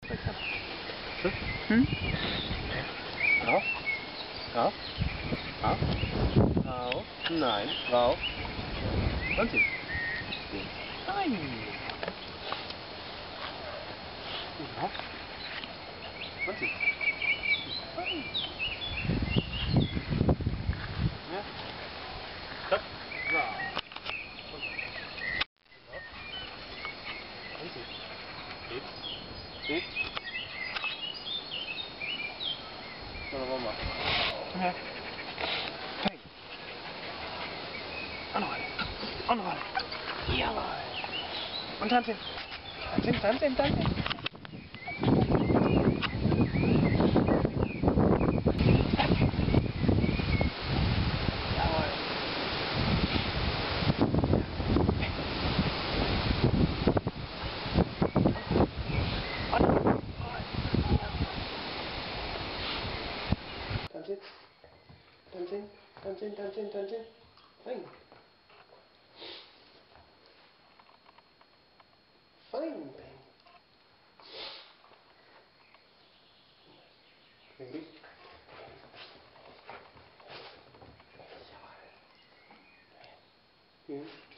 Hm? Rauf. Rauf. Rauf. Rauf. Nein. Rauf. Und jetzt. Nein. Rauf. Und jetzt. Nein. Ja. Stopp. Rauf. Und jetzt. Geht. Noch mal. Okay. Hey. Anroll. Jawohl. Und tanzen. Tanzen. Jawohl. Tanzen. Fein. Fein, Bang. Ready? Jawohl.